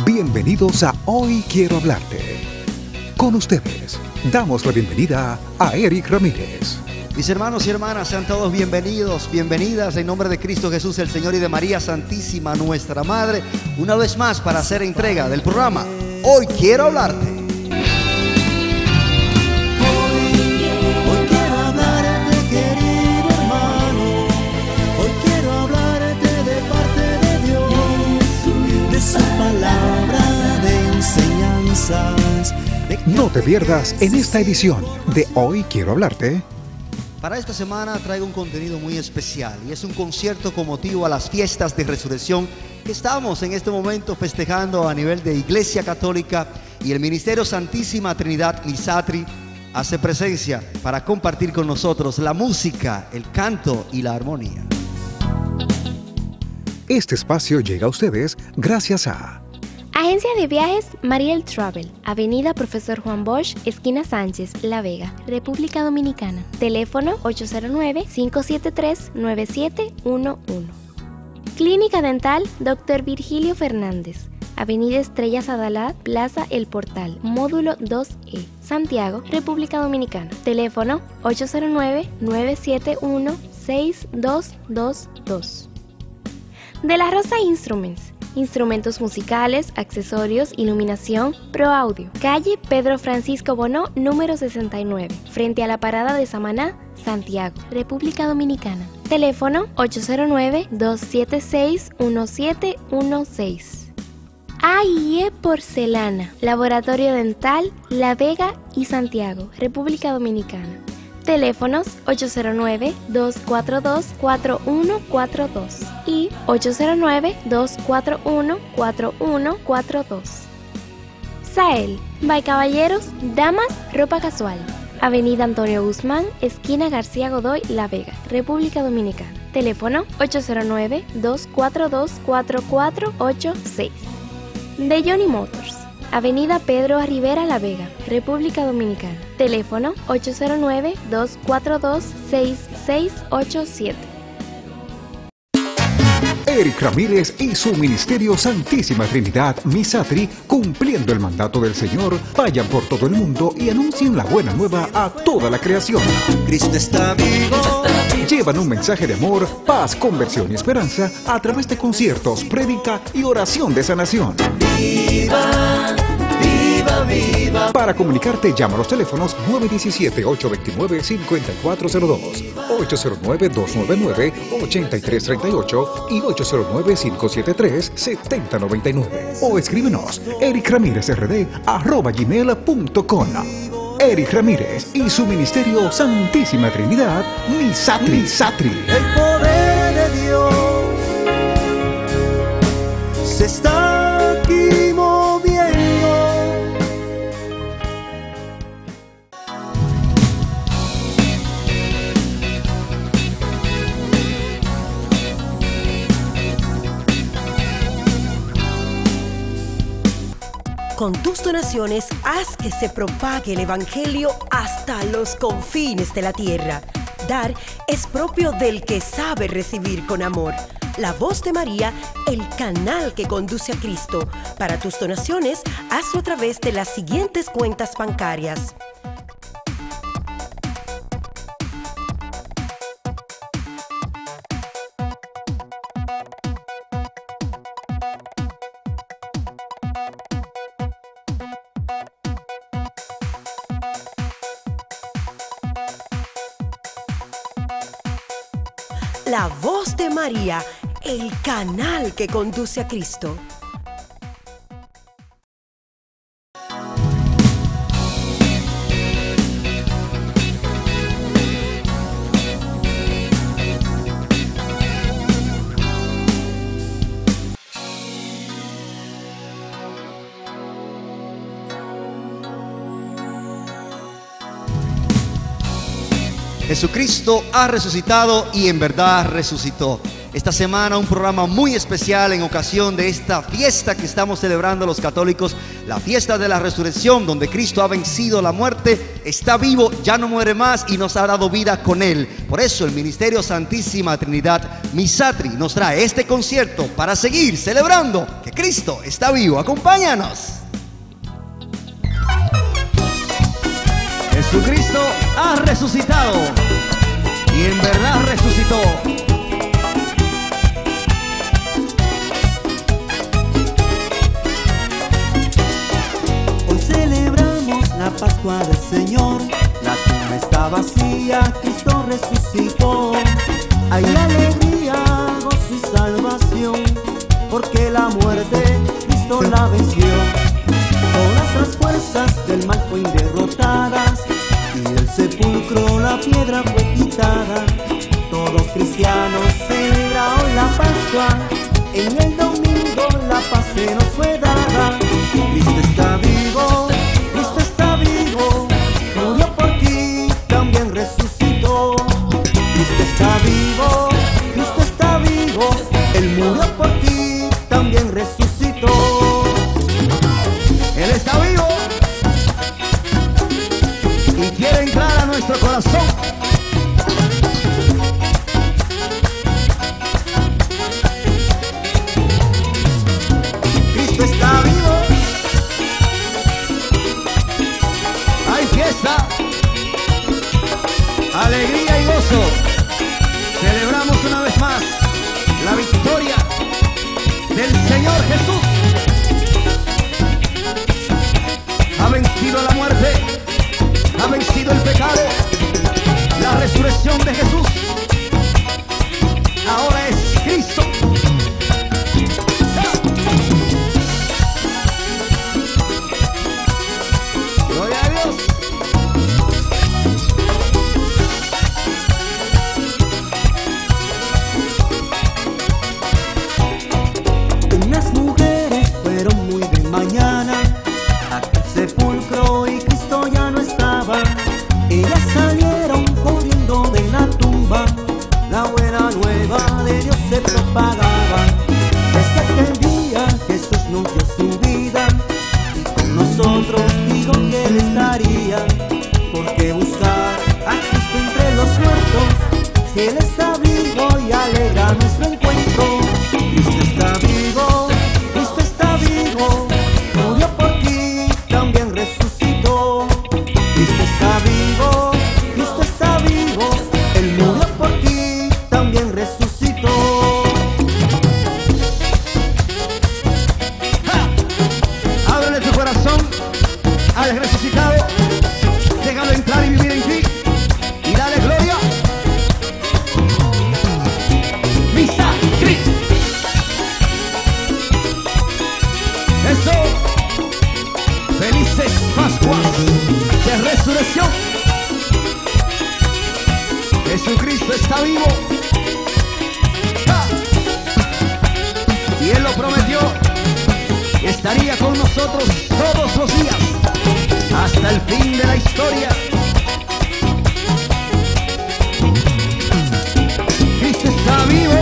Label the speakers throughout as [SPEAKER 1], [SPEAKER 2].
[SPEAKER 1] Bienvenidos a Hoy Quiero Hablarte. Con ustedes, damos la bienvenida a Eric Ramírez.
[SPEAKER 2] Mis hermanos y hermanas, sean todos bienvenidos, bienvenidas en nombre de Cristo Jesús, el Señor, y de María Santísima, nuestra Madre, una vez más para hacer entrega del programa Hoy Quiero Hablarte.
[SPEAKER 1] No te pierdas en esta edición de Hoy Quiero Hablarte.
[SPEAKER 2] Para esta semana traigo un contenido muy especial y es un concierto con motivo a las fiestas de resurrección que estamos en este momento festejando a nivel de Iglesia Católica, y el Ministerio Santísima Trinidad Misatri hace presencia para compartir con nosotros la música, el canto y la armonía.
[SPEAKER 1] Este espacio llega a ustedes gracias a
[SPEAKER 3] Agencia de Viajes Mariel Travel, Avenida Profesor Juan Bosch, esquina Sánchez, La Vega, República Dominicana. Teléfono 809-573-9711. Clínica Dental Dr. Virgilio Fernández, Avenida Estrellas Adalá, Plaza El Portal, Módulo 2E, Santiago, República Dominicana. Teléfono 809-971-6222. De la Rosa Instruments, instrumentos musicales, accesorios, iluminación, Pro Audio. Calle Pedro Francisco Bonó, número 69, frente a la parada de Samaná, Santiago, República Dominicana. Teléfono 809-276-1716. AIE Porcelana, Laboratorio Dental, La Vega y Santiago, República Dominicana. Teléfonos 809-242-4142 y 809-241-4142. Sael, by Caballeros, Damas, Ropa Casual. Avenida Antonio Guzmán, esquina García Godoy, La Vega, República Dominicana. Teléfono 809-242-4486. De Johnny Motors, Avenida Pedro Rivera, La Vega, República Dominicana. Teléfono 809-242-6687.
[SPEAKER 1] Eric Ramírez y su Ministerio Santísima Trinidad Misatri, cumpliendo el mandato del Señor, vayan por todo el mundo y anuncien la buena nueva a toda la creación.
[SPEAKER 2] Cristo está vivo.
[SPEAKER 1] Llevan un mensaje de amor, paz, conversión y esperanza a través de conciertos, prédica y oración de sanación.
[SPEAKER 2] Viva, viva, viva.
[SPEAKER 1] Para comunicarte, llama a los teléfonos 917-829-5402, 809-299-8338 y 809-573-7099. O escríbenos ericramirezrd@gmail.com. Eric Ramírez y su Ministerio Santísima Trinidad Misatri.
[SPEAKER 2] El poder de Dios se está aquí moviendo.
[SPEAKER 4] Con tus donaciones, haz que se propague el Evangelio hasta los confines de la tierra. Dar es propio del que sabe recibir con amor. La Voz de María, el canal que conduce a Cristo. Para tus donaciones, hazlo a través de las siguientes cuentas bancarias. La Voz de María, el canal que conduce a Cristo.
[SPEAKER 2] Jesucristo ha resucitado y en verdad resucitó. esta semana un programa muy especial en ocasión de esta fiesta que estamos celebrando los católicos, la fiesta de la resurrección, donde Cristo ha vencido la muerte, está vivo, ya no muere más y nos ha dado vida con Él. Por eso el Ministerio Santísima Trinidad Misatri nos trae este concierto para seguir celebrando que Cristo está vivo. Acompáñanos. Jesucristo ha resucitado y en verdad resucitó.
[SPEAKER 5] Hoy celebramos la Pascua del Señor, la tumba está vacía, Cristo resucitó. Hay alegría, gozo y salvación, porque la muerte Cristo la venció. Todas las fuerzas del mal fueron derrotadas y del sepulcro la piedra fue quitada. Todos cristianos celebraron la Pascua, en el domingo la paz se nos fue dada. Cristo está vivo, Cristo está vivo, murió por ti, también resucitó. Cristo está vivo, Cristo está vivo, Él murió por ti, también resucitó.
[SPEAKER 2] Él está vivo y quiere entrar a nuestro corazón. Cristo está vivo. Hay fiesta, alegría y gozo. Celebramos una vez más la victoria del Señor Jesús. Ha vencido la muerte, ha vencido el pecado, la resurrección de Jesús. Ahora es Cristo. Gloria a Dios.
[SPEAKER 5] Unas mujeres fueron muy de mañana sepulcro y Cristo ya no estaba. Ellas salieron corriendo de la tumba, la buena nueva de Dios se propagaba. Desde aquel día Jesús nos dio su vida y con nosotros digo que Él estaría. ¿Por qué buscar a Cristo entre los muertos si Él está vivo y alegra nuestro encuentro? Cristo está vivo, Cristo está vivo, murió por ti, también resucitó. Cristo está vivo, Cristo está vivo, Él murió por ti, también resucitó.
[SPEAKER 2] ¡Ja! Ábrele tu corazón al resucitado, déjalo entrar y vivir en ti y dale gloria. Misatri. Eso. Felices Pascuas de resurrección. Jesucristo está vivo. ¡Ja! Y Él lo prometió. Estaría con nosotros todos los días hasta el fin de la historia. Cristo está vivo.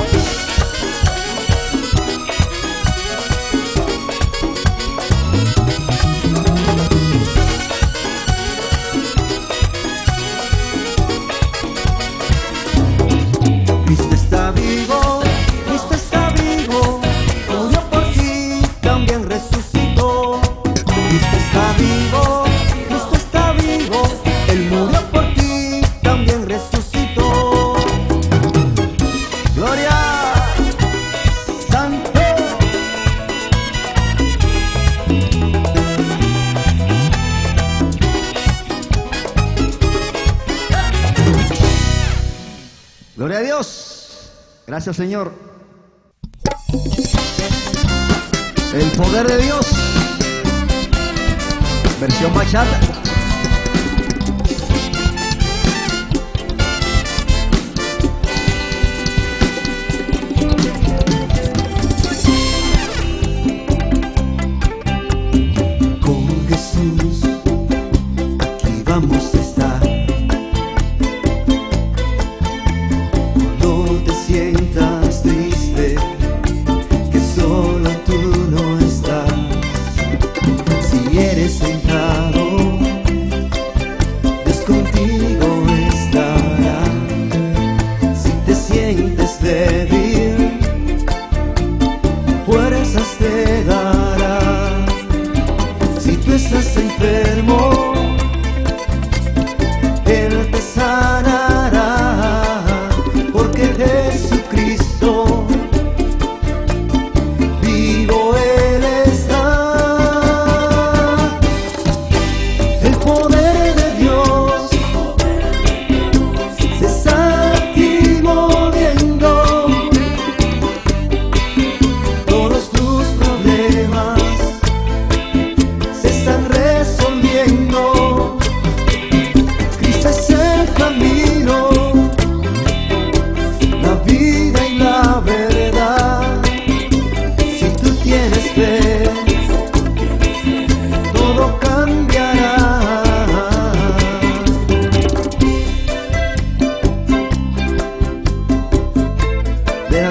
[SPEAKER 5] Cristo está vivo, Cristo está vivo, murió por ti, también resucitó. Cristo está vivo, Cristo está vivo, Él murió por ti, también resucitó.
[SPEAKER 2] Gloria. Santo. Gloria a Dios. Gracias, Señor. El poder de Dios. Versión bachata.
[SPEAKER 5] Con Jesús, aquí vamos a estar. No te sientas triste.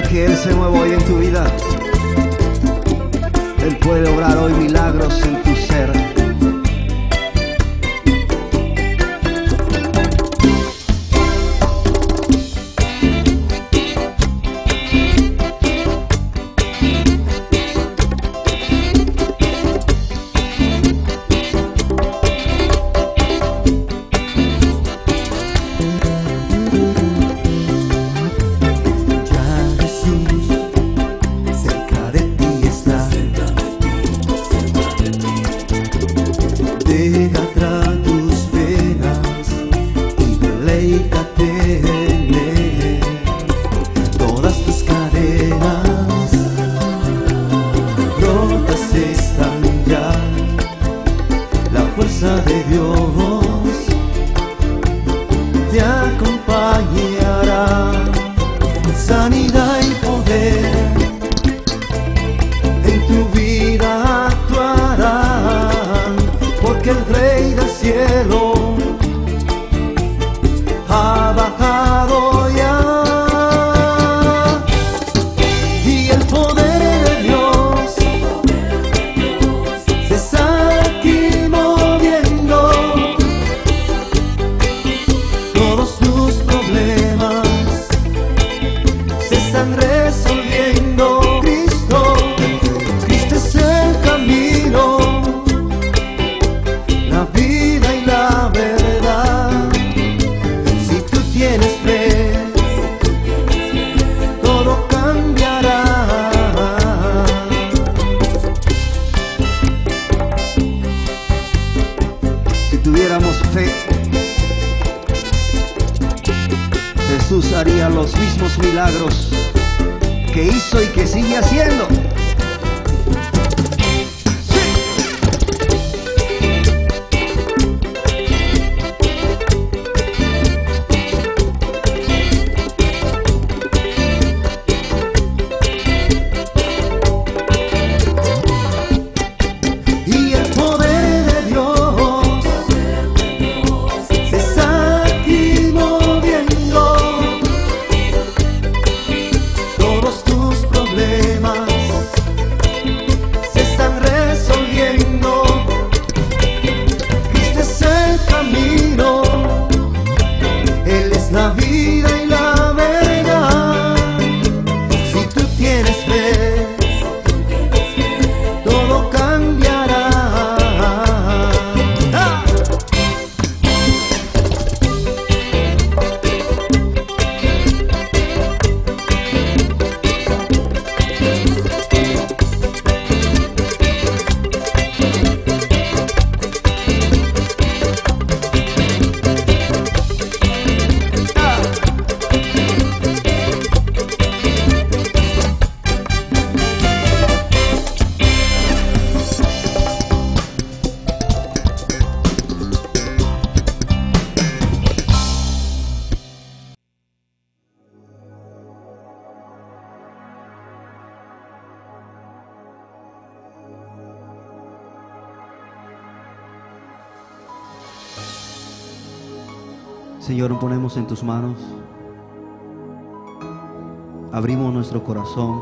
[SPEAKER 2] que Él se mueva hoy en tu vida. Él puede obrar hoy milagros en tu ser.
[SPEAKER 5] De Dios te acompañará, sanidad y poder en tu vida actuarán, porque el Rey del cielo ha bajado ya, y el poder de Dios se está aquí. Todos tus problemas se están resolviendo. Cristo es el camino, la vida y la verdad. Si tú tienes fe, todo cambiará. Si tuviéramos fe, Jesús haría los mismos milagros que hizo y que sigue haciendo. Y el poder de Dios se está aquí moviendo. Todos tus problemas se están resolviendo. Cristo es el camino, Él es la vida y la verdad. Si tú tienes fe, todo cambiará. ¡Ah! Señor, nos ponemos en tus manos, abrimos nuestro corazón,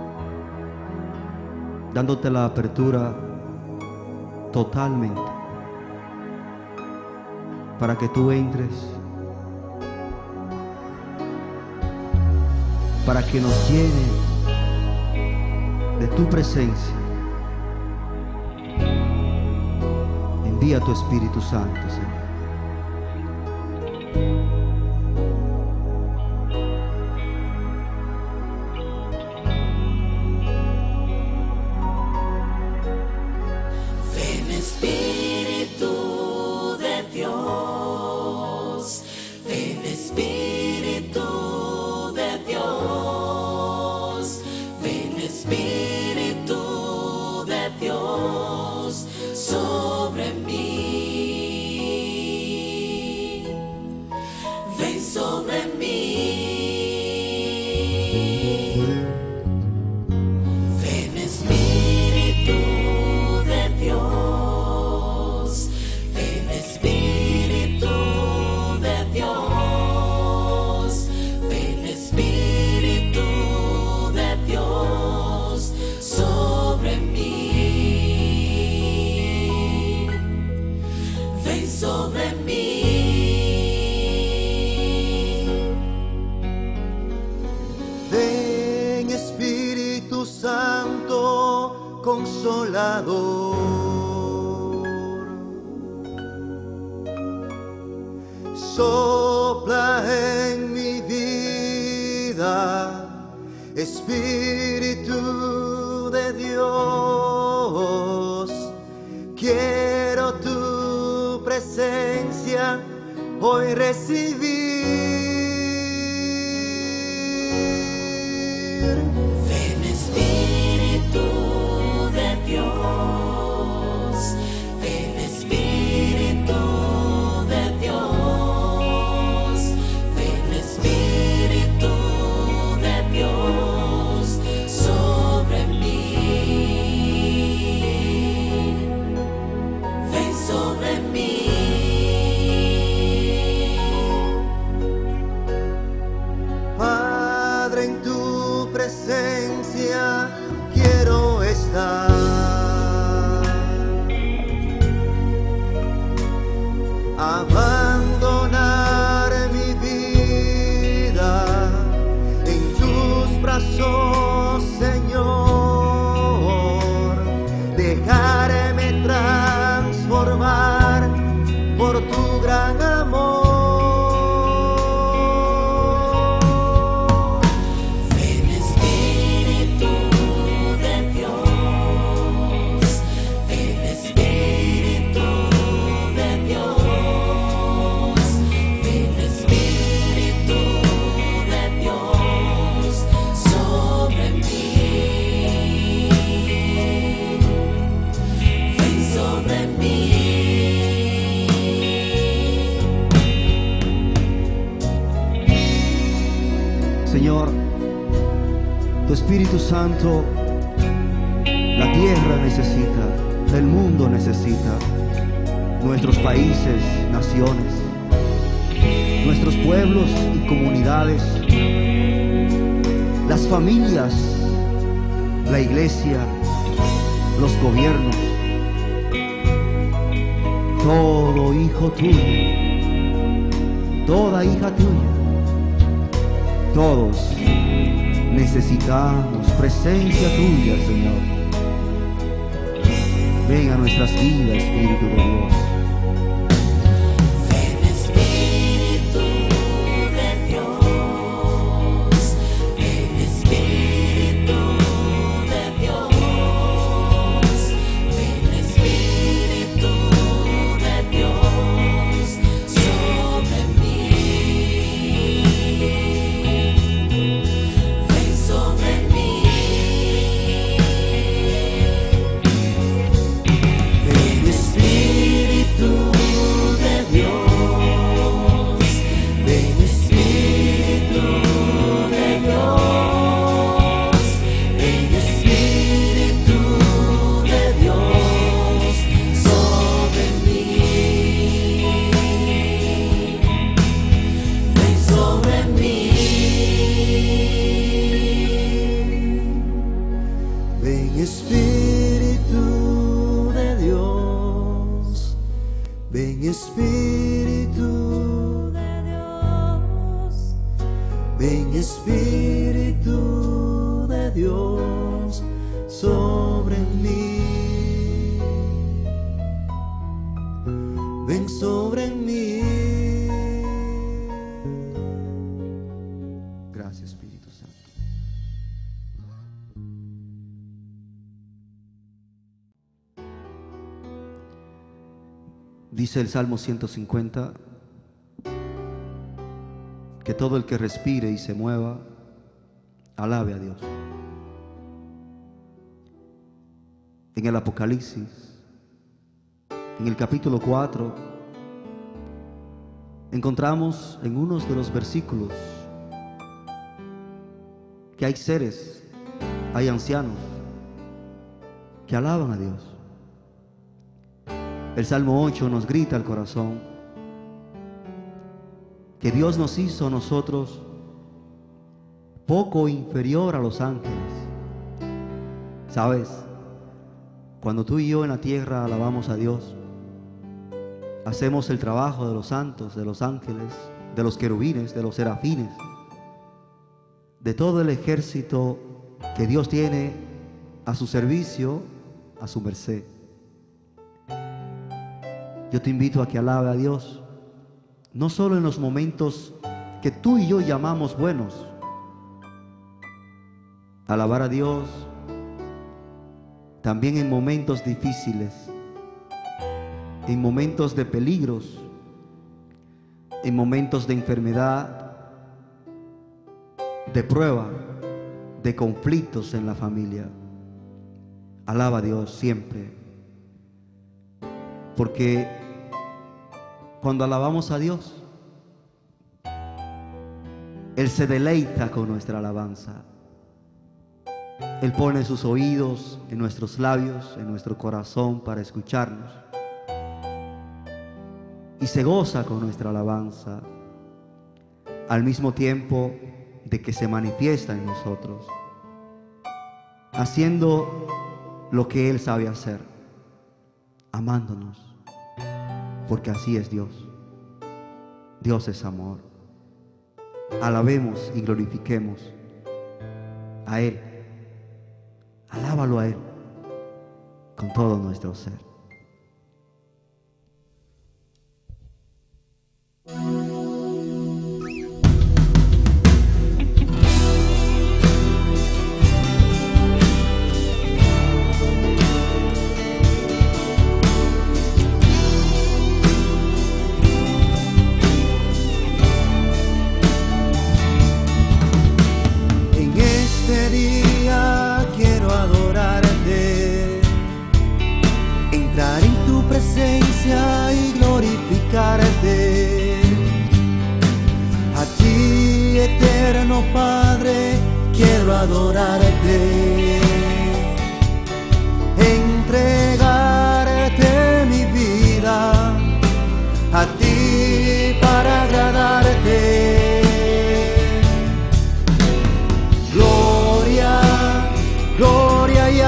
[SPEAKER 5] dándote la apertura totalmente, para que tú entres, para que nos llene de tu presencia. Envía tu Espíritu Santo, Señor.
[SPEAKER 6] Ven Espíritu de Dios, ven Espíritu de Dios, ven Espíritu de Dios sobre mí, ven sobre mí. Ven Espíritu de Dios, ven Espíritu de Dios, ven Espíritu
[SPEAKER 5] Salvador. Sopla en mi vida, Espíritu de Dios. Quiero tu presencia hoy recibir.
[SPEAKER 6] Ven Espíritu de Dios, ven Espíritu de Dios, ven Espíritu de Dios sobre mí, ven sobre mí.
[SPEAKER 5] Padre, en tu presencia quiero estar. Abandonar mi vida en tus brazos, Señor. Dejarme transformar por tu gran amor.
[SPEAKER 6] Ven Espíritu de Dios, ven Espíritu de Dios, ven Espíritu de Dios sobre mí, ven sobre mí.
[SPEAKER 2] Señor, tu Espíritu Santo, la tierra necesita, el mundo necesita, nuestros países, naciones, nuestros pueblos y comunidades, las familias, la iglesia, los gobiernos, todo hijo tuyo, toda hija tuya. Todos necesitamos presencia tuya, Señor. Ven a nuestras vidas, Espíritu de Dios.
[SPEAKER 6] Ven Espíritu de Dios, ven Espíritu de Dios, ven Espíritu de Dios sobre mí, ven sobre mí.
[SPEAKER 5] Ven Espíritu de Dios, ven Espíritu de Dios, ven Espíritu de Dios sobre mí, ven sobre mí. Ven Espíritu de Dios, ven Espíritu de Dios, ven Espíritu de Dios sobre mí, ven sobre mí. Gracias, Espíritu Santo.
[SPEAKER 2] Dice el Salmo 150 que todo el que respire y se mueva, alabe a Dios. En el Apocalipsis, en el capítulo 4, encontramos en unos de los versículos que hay seres, hay ancianos que alaban a Dios. El Salmo 8 nos grita al corazón que Dios nos hizo a nosotros poco inferior a los ángeles. ¿Sabes? Cuando tú y yo en la tierra alabamos a Dios, hacemos el trabajo de los santos, de los ángeles, de los querubines, de los serafines, de todo el ejército que Dios tiene a su servicio, a su merced. Yo te invito a que alabe a Dios, no solo en los momentos que tú y yo llamamos buenos. Alabar a Dios también en momentos difíciles, en momentos de peligros, en momentos de enfermedad, de prueba, de conflictos en la familia. Alaba a Dios siempre, porque cuando alabamos a Dios, Él se deleita con nuestra alabanza. Él pone sus oídos en nuestros labios, en nuestro corazón para escucharnos, y se goza con nuestra alabanza, al mismo tiempo de que se manifiesta en nosotros, haciendo lo que Él sabe hacer, amándonos, porque así es Dios. Dios es amor. Alabemos y glorifiquemos a Él. Alábalo a Él con todo nuestro ser.
[SPEAKER 5] A ti, eterno Padre, quiero adorarte, entregarte mi vida, a ti para agradarte. Gloria, gloria y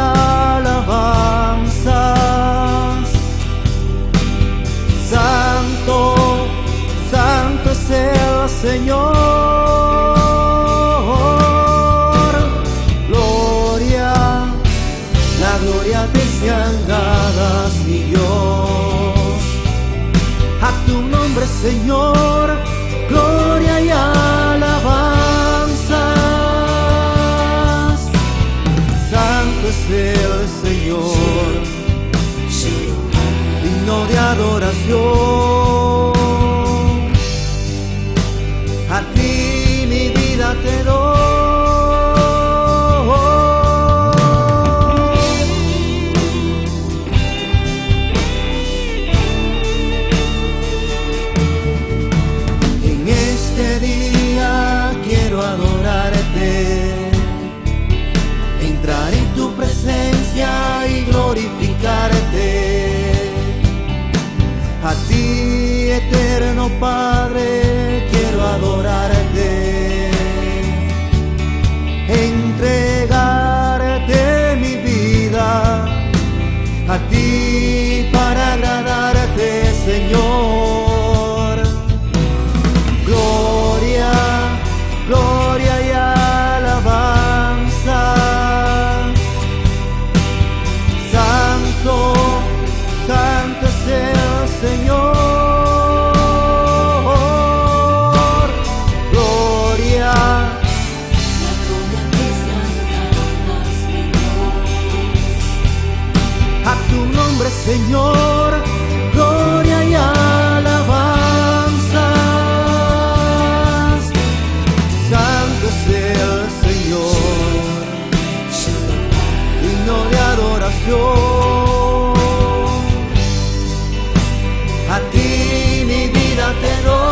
[SPEAKER 5] alabanzas. Santo, santo es el Señor. Gloria, la gloria te sean dadas, mi Dios. A tu nombre, Señor, gloria y alabanzas. Santo es el Señor, digno de adoración. A ti mi vida te doy. En este día quiero adorarte, entrar en tu presencia y glorificarte. A ti, eterno Padre, quiero adorarte, entregarte mi vida, a ti para agradarte, Señor. Gloria, gloria y alabanza. Santo, santo es el Señor. Gloria, a tu nombre, Señor, gloria y alabanzas. Santo es el Señor, digno de adoración. A ti mi vida te doy.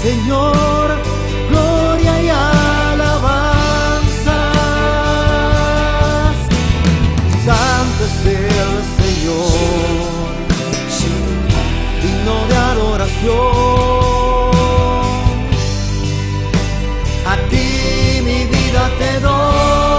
[SPEAKER 5] Señor, gloria y alabanzas. Santo es el Señor, digno de adoración. A ti mi vida te doy.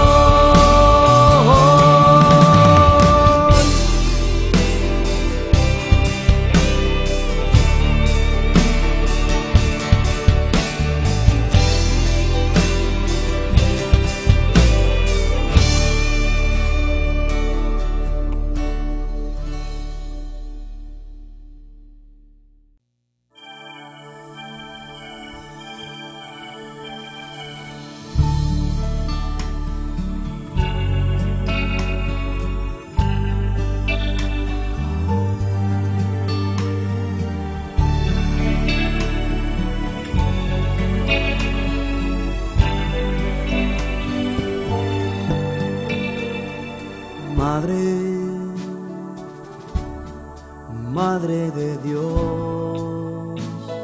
[SPEAKER 5] Madre de Dios,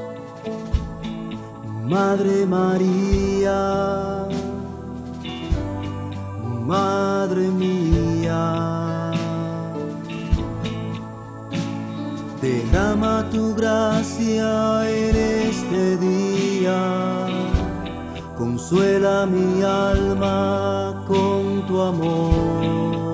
[SPEAKER 5] Madre María, Madre mía, derrama tu gracia en este día, consuela mi alma con tu amor.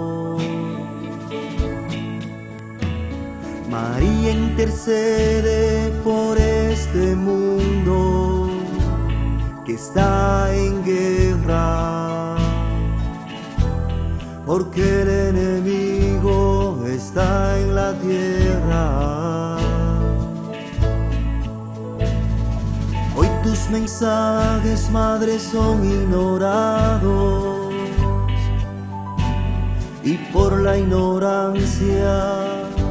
[SPEAKER 5] María intercede por este mundo que está en guerra, porque el enemigo está en la tierra. Hoy tus mensajes, Madre, son ignorados, y por la ignorancia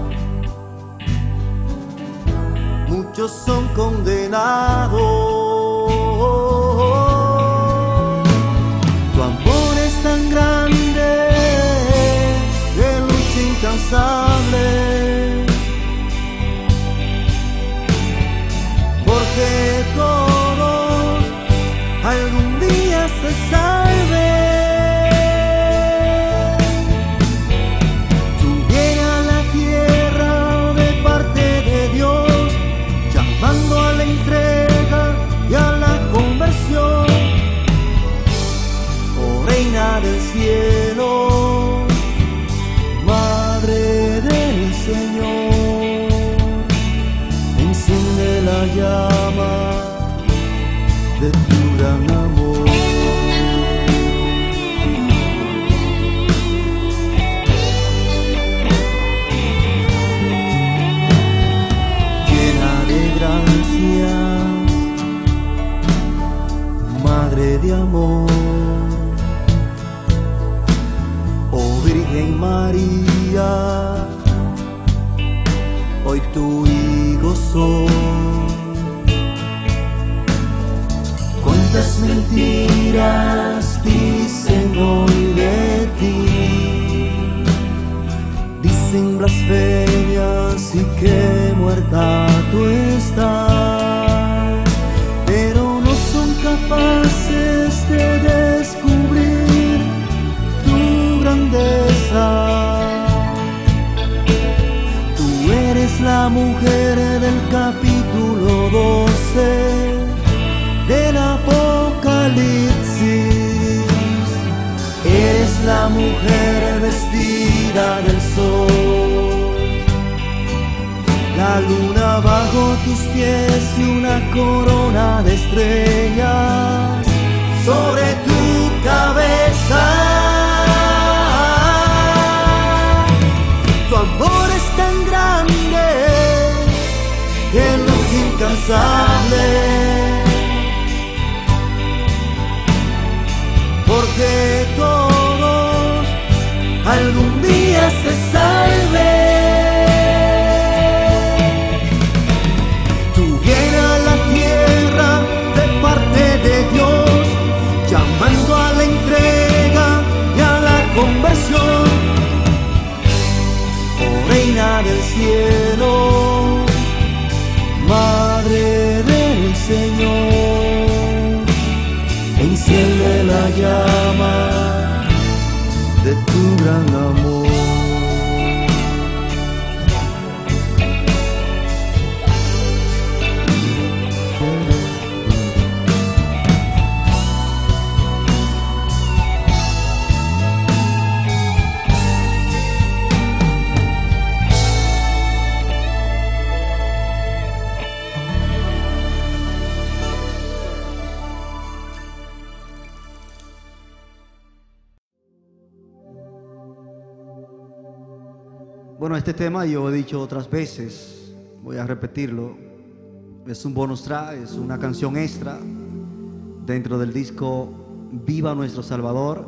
[SPEAKER 5] muchos son condenados. Tu amor es tan grande, de lucha incansable, porque todos algún día se salven. Tú vienes a la tierra de parte de Dios, llamando a la entrega y a la conversión. Oh Reina del cielo, Madre del Señor, enciende la llama de tu gran amor. Llena de gracias, Madre de amor, oh Virgen María, hoy tu hijo soy. Cuántas mentiras dicen hoy de ti, dicen blasfemias y que muerta tú estás, pero no son capaces de descubrir tu grandeza. Tú eres la mujer del capítulo 12 del Apocalipsis, eres la mujer vestida del sol, la luna bajo tus pies y una corona de estrellas sobre tu cabeza. Tu amor es tan grande, que luz incansable, porque todos algún día se salven. Tú vienes a la tierra de parte de Dios, llamando a la entrega y a la conversión. Oh Reina del cielo, Madre del Señor, la llama de tu gran amor.
[SPEAKER 2] Bueno, este tema yo he dicho otras veces, voy a repetirlo. Es un bonus track, es una canción extra dentro del disco Viva Nuestro Salvador.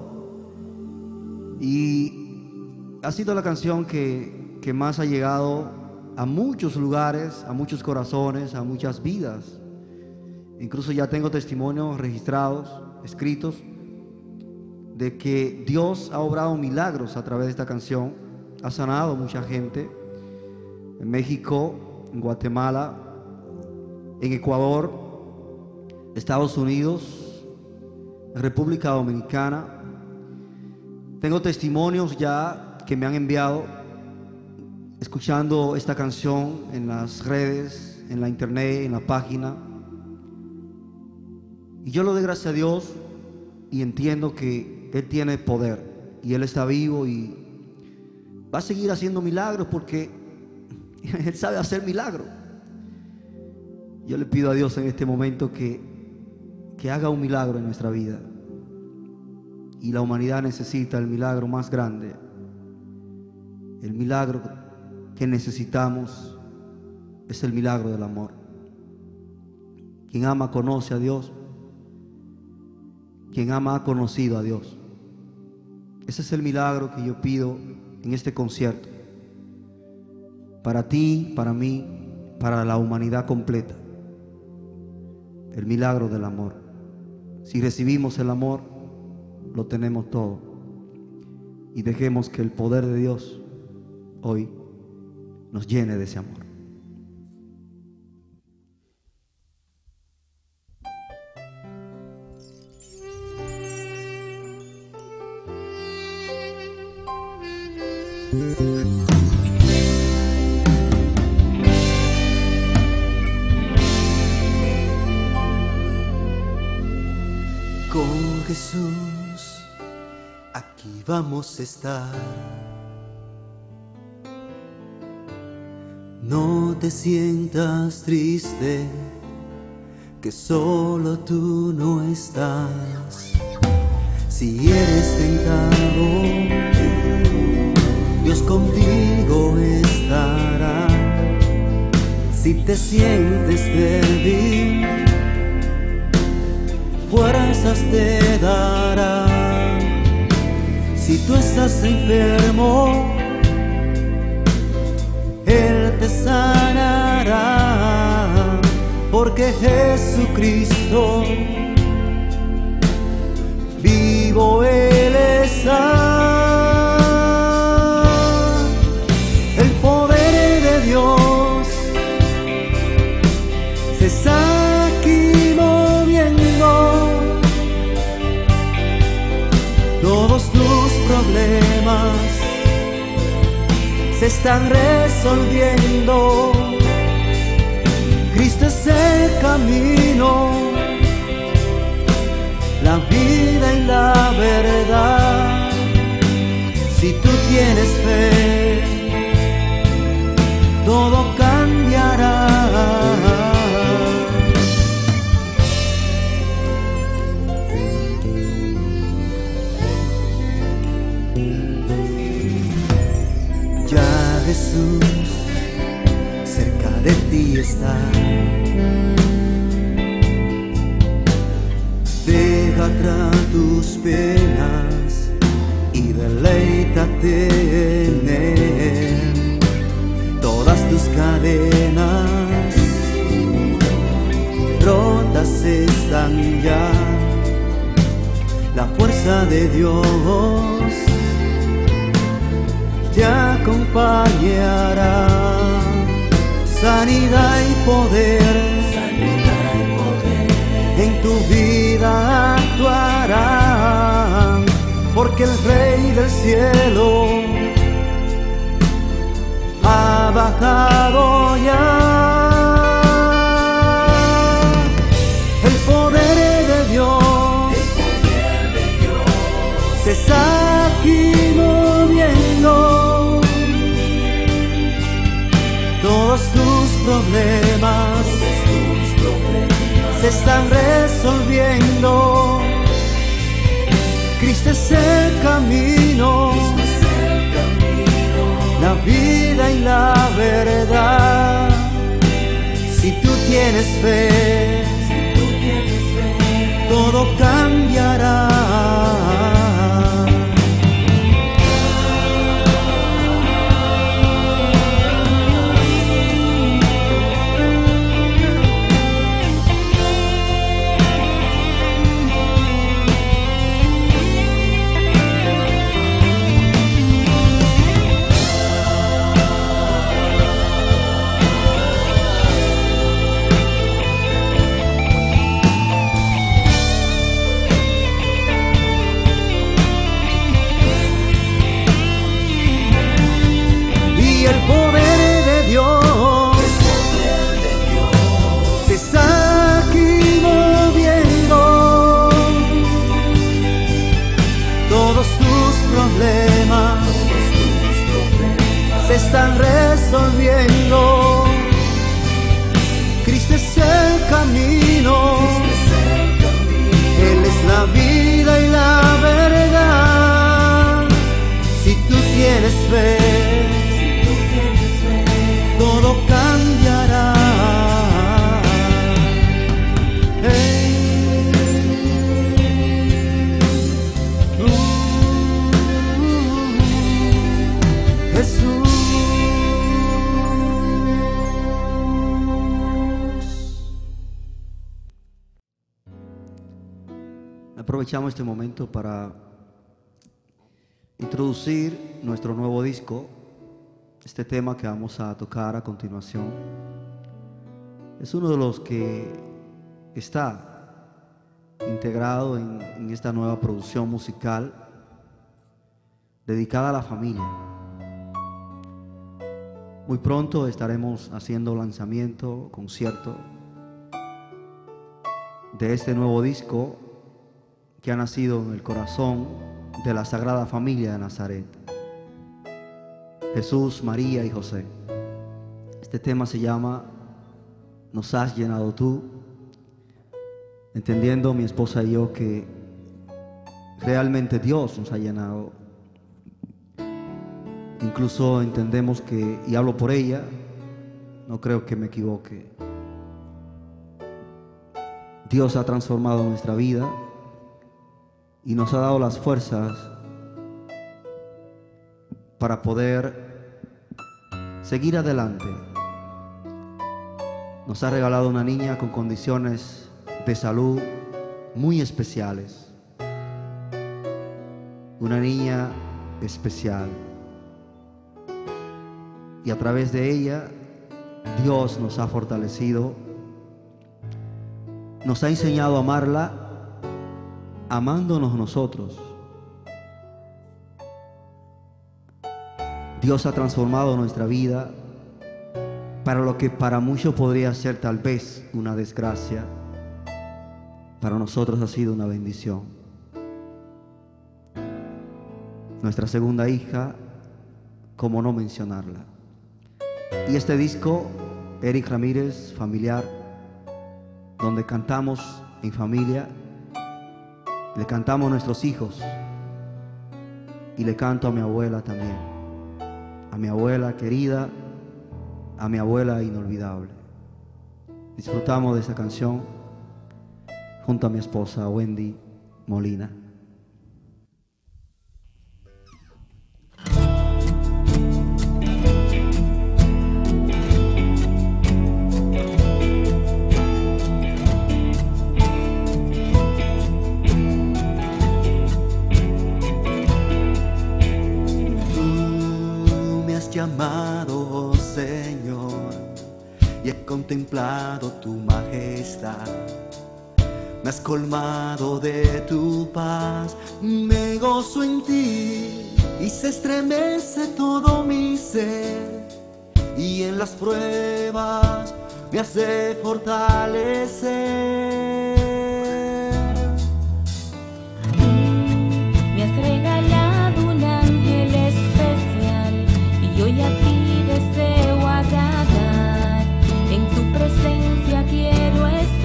[SPEAKER 2] Y ha sido la canción que más ha llegado a muchos lugares, a muchos corazones, a muchas vidas. Incluso ya tengo testimonios registrados, escritos, de que Dios ha obrado milagros a través de esta canción. Ha sanado mucha gente en México, en Guatemala, en Ecuador, Estados Unidos, República Dominicana. Tengo testimonios ya que me han enviado escuchando esta canción en las redes, en la internet, en la página. Y yo le doy gracias a Dios y entiendo que Él tiene poder y Él está vivo y va a seguir haciendo milagros porque Él sabe hacer milagros. Yo le pido a Dios en este momento que haga un milagro en nuestra vida. Y la humanidad necesita el milagro más grande. El milagro que necesitamos es el milagro del amor. Quien ama conoce a Dios. Quien ama ha conocido a Dios. Ese es el milagro que yo pido en este concierto, para ti, para mí, para la humanidad completa. El milagro del amor. Si recibimos el amor, lo tenemos todo. Y dejemos que el poder de Dios hoy nos llene de ese amor.
[SPEAKER 5] Con Jesús aquí vamos a estar. No te sientas triste, que solo tú no estás. Si eres tentado, Dios contigo estará. Si te sientes débil, fuerzas te dará. Si tú estás enfermo, Él te sanará, porque Jesucristo vivo Él está. El poder de Dios se está aquí moviendo. Todos tus problemas se están resolviendo. Cristo es el camino, la vida y la verdad. Si tú tienes fe, todo cambiará. Ya Jesús cerca de ti está. Deja atrás tus penas y deleítate en Él. Todas tus cadenas rotas están ya. La fuerza de Dios te acompañará. Sanidad y poder en tu vida actuará. porque el Rey del cielo ha bajado ya. El poder de Dios se está aquí moviendo. Todos tus problemas se están resolviendo. Cristo es el camino, la vida y la verdad. Si tú tienes fe, todo cambiará. Se están resolviendo. Cristo es el camino, Él es la vida y la verdad. Si tú tienes fe, todo cambiará. Jesús.
[SPEAKER 2] Aprovechamos este momento para introducir nuestro nuevo disco. Este tema que vamos a tocar a continuación es uno de los que está integrado en esta nueva producción musical dedicada a la familia. Muy pronto estaremos haciendo lanzamiento, concierto de este nuevo disco que ha nacido en el corazón de la Sagrada Familia de Nazaret, Jesús, María y José. Este tema se llama Nos has llenado tú, entendiendo mi esposa y yo que realmente Dios nos ha llenado. Incluso entendemos que, y hablo por ella, no creo que me equivoque, Dios ha transformado nuestra vida y nos ha dado las fuerzas para poder seguir adelante. Nos ha regalado una niña con condiciones de salud muy especiales, una niña especial, y a través de ella Dios nos ha fortalecido, nos ha enseñado a amarla, amándonos nosotros. Dios ha transformado nuestra vida para lo que para muchos podría ser tal vez una desgracia. Para nosotros ha sido una bendición. Nuestra segunda hija, cómo no mencionarla. Y este disco, Eric Ramírez, familiar, donde cantamos en familia, le cantamos a nuestros hijos y le canto a mi abuela también, a mi abuela querida, a mi abuela inolvidable. Disfrutamos de esa canción junto a mi esposa Wendy Molina.
[SPEAKER 5] Llamado, Señor, y he contemplado tu majestad. me has colmado de tu paz, me gozo en ti y se estremece todo mi ser, y en las pruebas me hace fortalecer.
[SPEAKER 6] Me has regalado un ángel especial y hoy a ti deseo agradar. En tu presencia quiero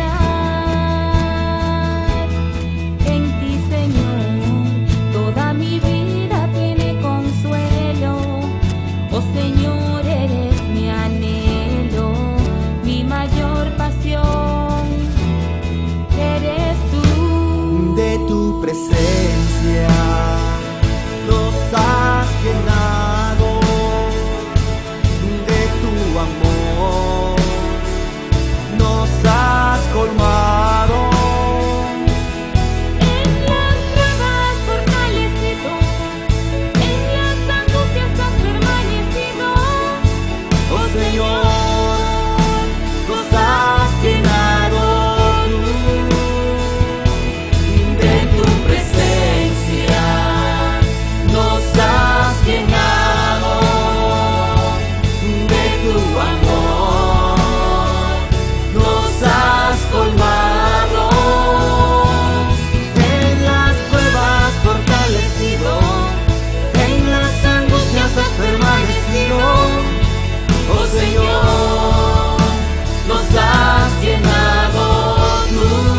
[SPEAKER 6] estar. En ti, Señor, toda mi vida tiene consuelo. Oh Señor, eres mi anhelo, mi mayor pasión. Eres tú.
[SPEAKER 5] De tu presencia nos has llenado, de tu amor nos has colmado.
[SPEAKER 6] En las pruebas fortalecido, en las angustias has permanecido.
[SPEAKER 5] Oh Señor, nos has llenado. De tu presencia nos has llenado, de tu amor nos has colmado. En las pruebas fortalecido, en las angustias has permanecido. Oh Señor, nos has llenado tú.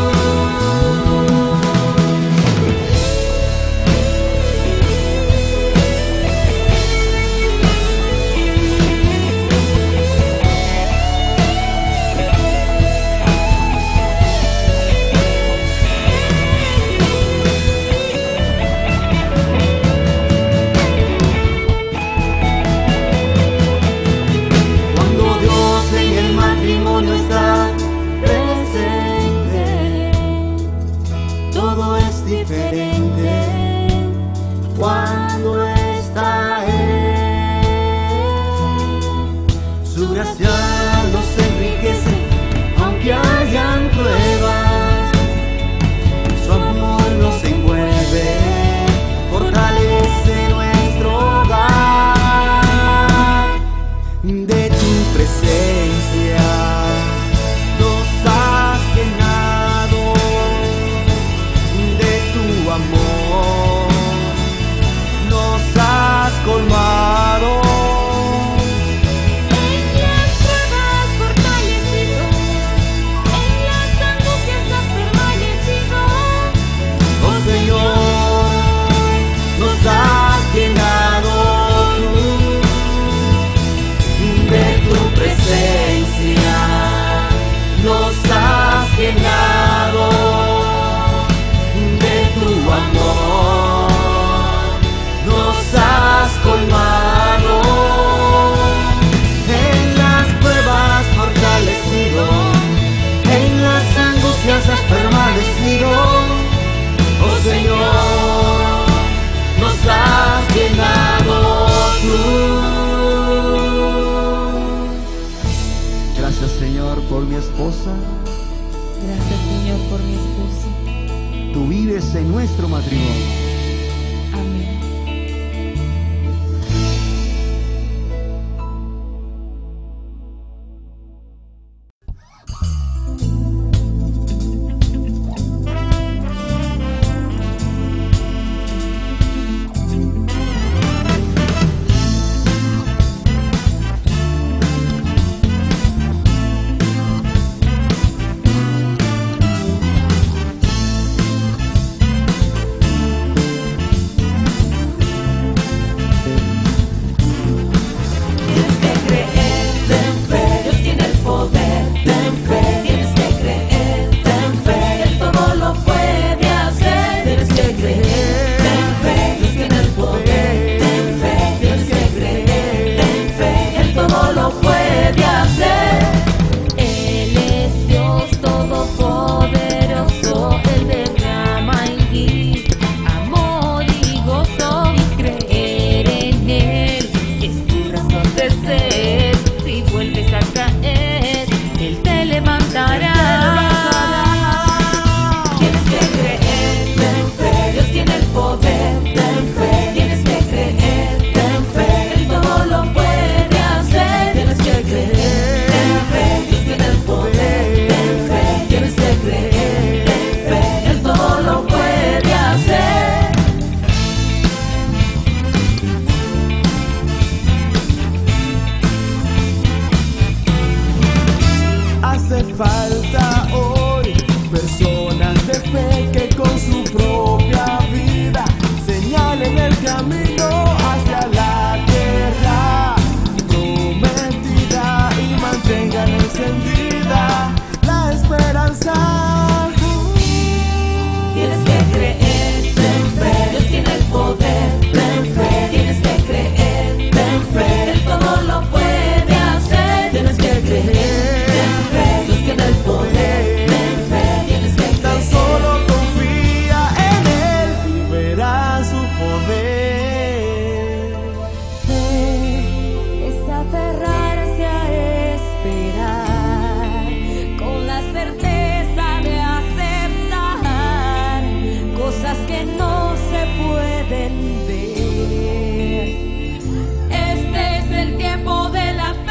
[SPEAKER 5] Cuando Dios en el matrimonio está presente, todo es diferente. Cuando está Él, su gracia los enriquece, aunque hayan pruebas. Su amor nos envuelve, fortalece nuestro hogar. De tu presencia nos has llenado, de tu amor nos has colmado.
[SPEAKER 6] En las pruebas fortalecido, en las angustias has permanecido.
[SPEAKER 5] Oh Señor, nos has llenado de tu presencia, nos has llenado de tu amor, nos has colmado. En las pruebas fortalecido, en las angustias has permanecido. Oh Señor, nos has llenado tú. Gracias Señor por mi esposa,
[SPEAKER 6] Gracias, Señor, por mi esposa.
[SPEAKER 5] tú vives en nuestro matrimonio.
[SPEAKER 6] Amén.
[SPEAKER 5] poder.
[SPEAKER 6] Es aferrarse a esperar con la certeza de aceptar cosas que no se pueden ver. Este es el tiempo de la fe.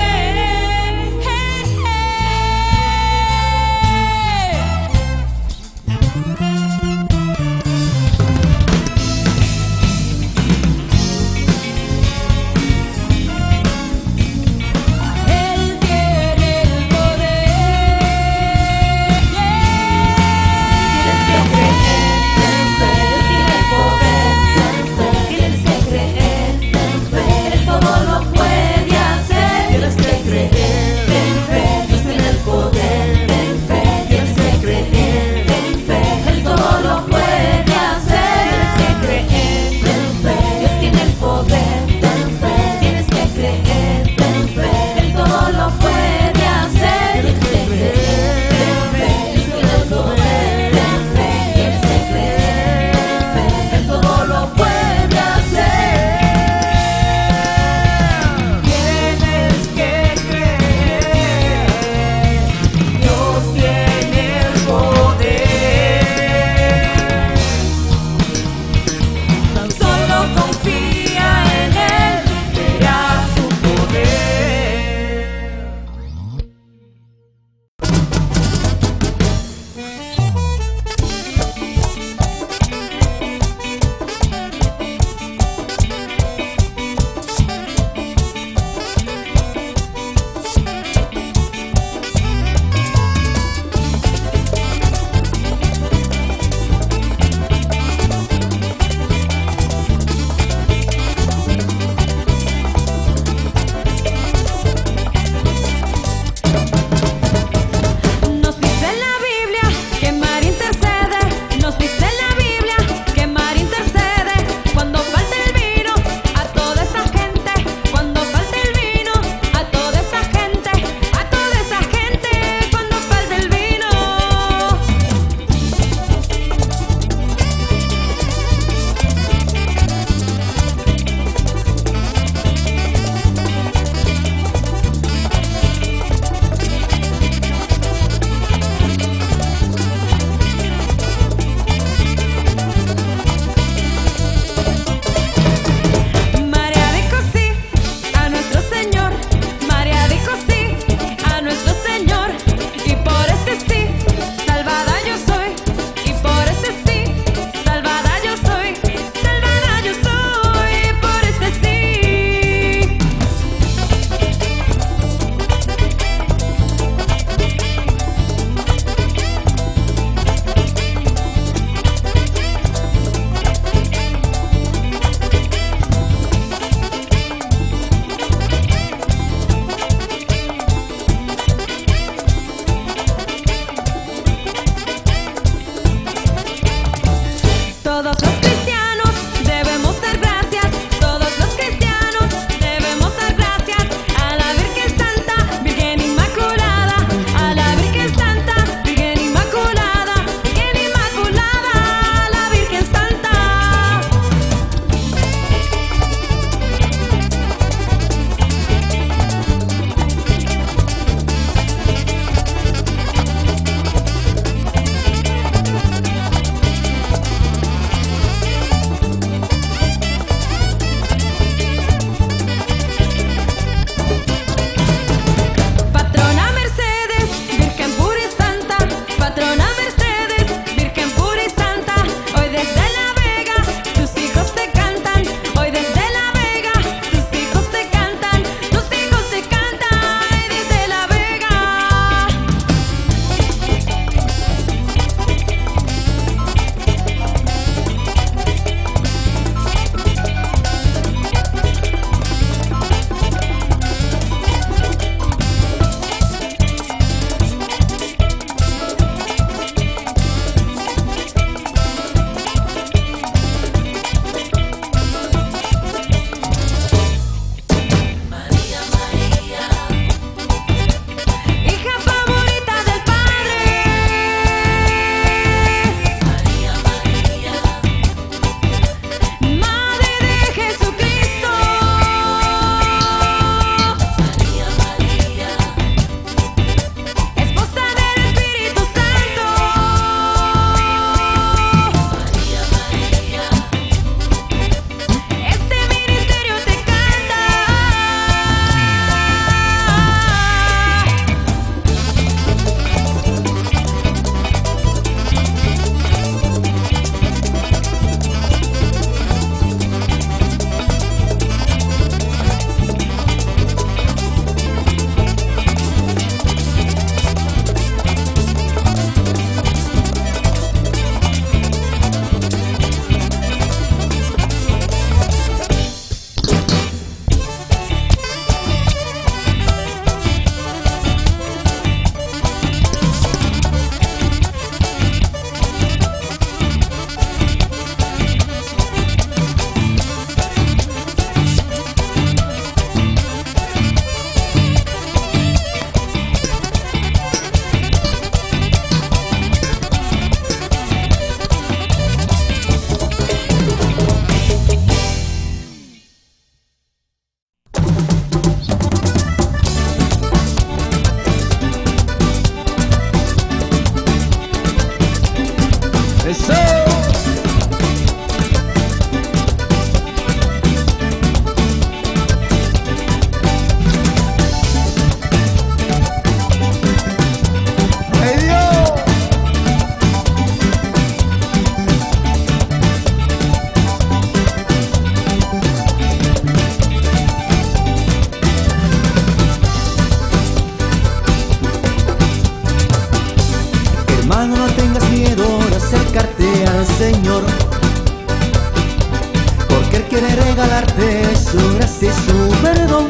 [SPEAKER 5] quiere regalarte su gracia y su perdón.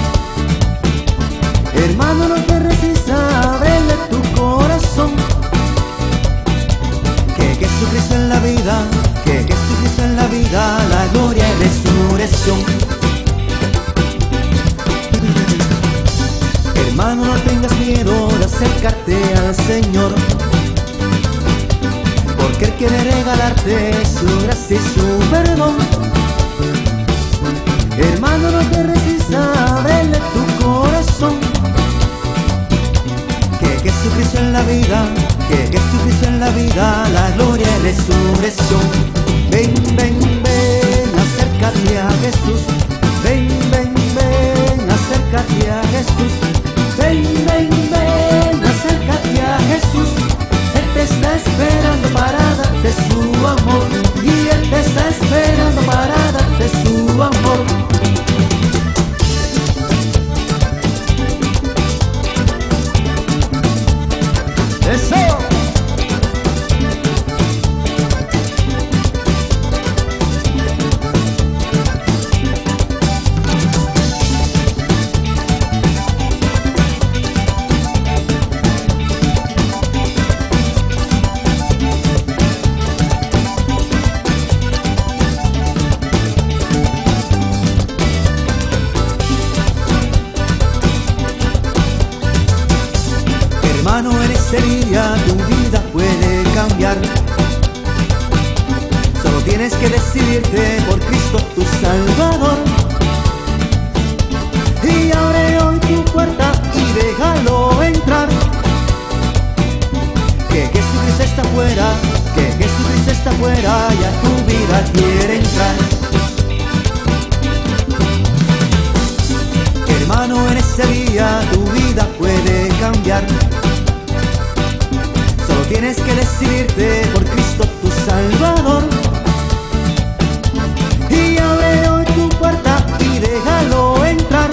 [SPEAKER 5] Hermano, no te resistas, ábrele tu corazón. Que Jesucristo en la vida, que Jesucristo en la vida, la gloria y resurrección. Hermano, no tengas miedo de acercarte al Señor, porque Él quiere regalarte su gracia y su perdón. Hermano, no te resistas, ábrele tu corazón. Que Jesucristo en la vida, que Jesucristo en la vida, la gloria y resurrección. Ven, ven, ven, acércate a Jesús. Ven, ven, ven, acércate a Jesús. Ven, ven, ven, acércate a Jesús. Él te está esperando para darte su amor. Y Él te está esperando para darte su amor. ¡Eso! Hermano, en ese día tu vida puede cambiar. Solo tienes que decidirte por Cristo tu Salvador. Y abre hoy tu puerta y déjalo entrar. Que Jesucristo está afuera, que Jesucristo está afuera y a tu vida quiere entrar. Hermano, en ese día tu vida puede cambiar. Solo tienes que decidirte por Cristo tu Salvador. Y abre hoy tu puerta y déjalo entrar.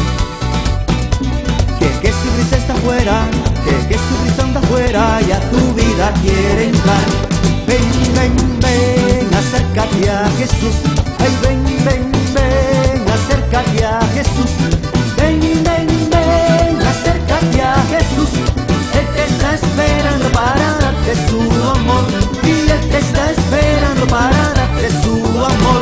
[SPEAKER 5] Que Jesucristo está afuera, que Jesucristo anda afuera y a tu vida quiere entrar. Ven, ven, ven, acércate a Jesús. Ay, ven, ven, ven, acércate a Jesús. Ven, ven, ven, acércate a Jesús. Él te está esperando para darte su amor. Y Él te está esperando para darte su amor.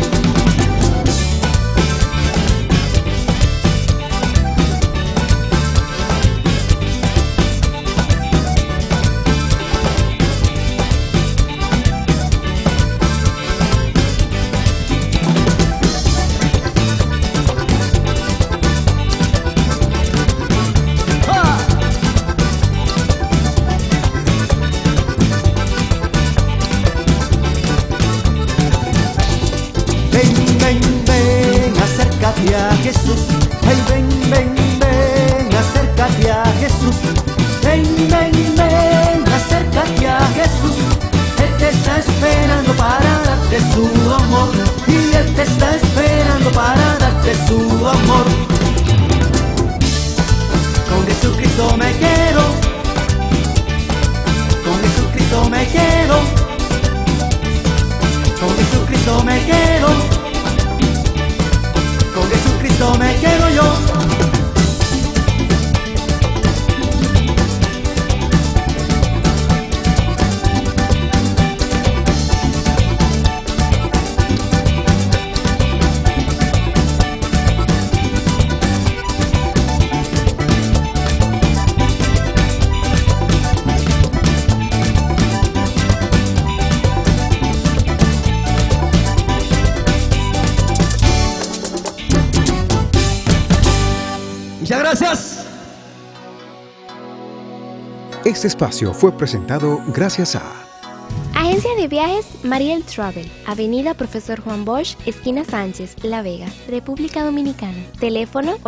[SPEAKER 5] Ven, ven, ven, acércate a Jesús. Ay, ven, ven, ven, acércate a Jesús. Ven, ven, ven, acércate a Jesús. Él te está esperando para darte su amor. Y Él te está esperando para darte su amor. Con Jesucristo me quedo. Con Jesucristo me quedo. Con Jesucristo me quedo. Con Jesucristo me quedo yo. Muchas gracias.
[SPEAKER 1] Este espacio fue presentado gracias a
[SPEAKER 3] Agencia de Viajes Mariel Travel, Avenida Profesor Juan Bosch, esquina Sánchez, La Vega, República Dominicana. Teléfono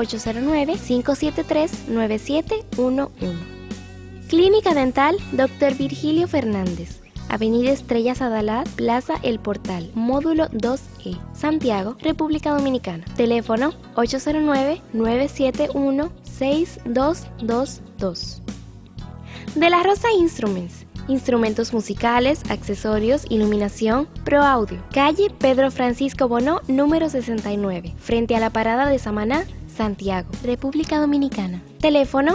[SPEAKER 3] 809-573-9711. Clínica Dental Dr. Virgilio Fernández, Avenida Estrellas Adalad, Plaza El Portal, Módulo 2E, Santiago, República Dominicana. Teléfono 809-971-6222. De la Rosa Instruments, instrumentos musicales, accesorios, iluminación, Pro Audio. Calle Pedro Francisco Bonó, número 69, frente a la parada de Samaná, Santiago, República Dominicana. Teléfono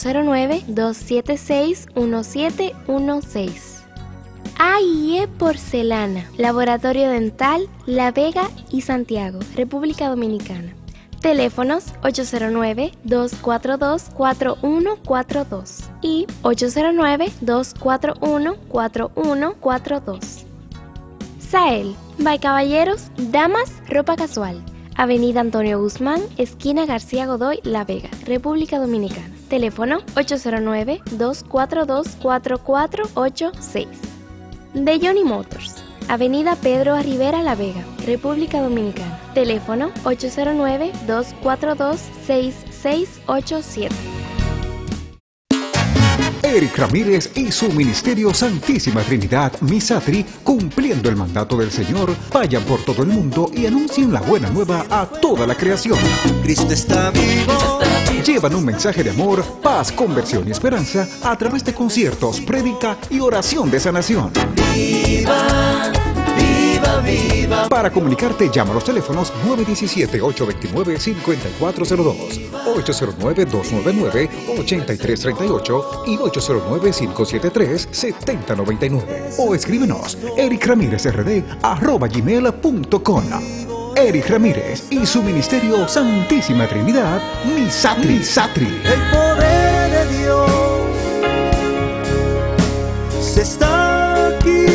[SPEAKER 3] 809-276-1716. AIE Porcelana, Laboratorio Dental, La Vega y Santiago, República Dominicana. Teléfonos 809-242-4142 y 809-241-4142. Sael, by Caballeros, Damas, Ropa Casual. Avenida Antonio Guzmán, esquina García Godoy, La Vega, República Dominicana. Teléfono 809-242-4486. De Johnny Motors, Avenida Pedro Rivera, La Vega, República Dominicana. Teléfono 809-242-6687.
[SPEAKER 1] Eric Ramírez y su ministerio Santísima Trinidad Misatri, cumpliendo el mandato del Señor, vayan por todo el mundo y anuncien la buena nueva a toda la creación.
[SPEAKER 5] Cristo está vivo.
[SPEAKER 1] Llevan un mensaje de amor, paz, conversión y esperanza a través de conciertos, prédica y oración de sanación.
[SPEAKER 5] Viva, viva, viva.
[SPEAKER 1] Para comunicarte, llama a los teléfonos 917-829-5402, 809-299-8338 y 809-573-7099. O escríbenos ericramirezrd@gmail.com. Eric Ramírez y su ministerio Santísima Trinidad Misatri.
[SPEAKER 5] El poder de Dios se está aquí.